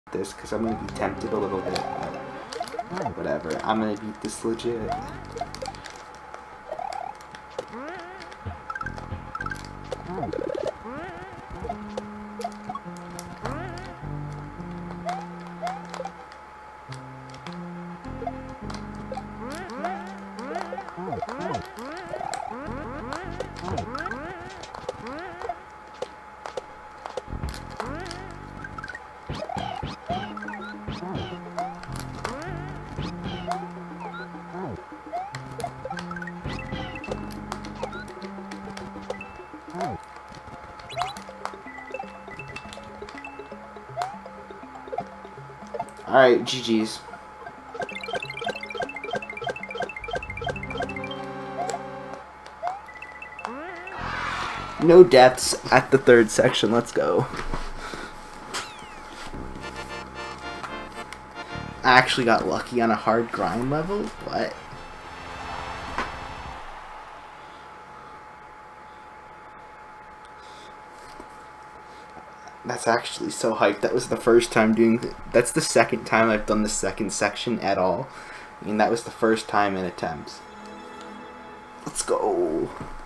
this because I'm gonna be tempted a little bit, but whatever. I'm gonna beat this legit. Alright, GG's. No deaths at the third section, let's go. I actually got lucky on a hard grind level? What? That's actually so hyped. That was the first time doing... That's the second time I've done the second section at all. I mean, that was the first time in attempts. Let's go.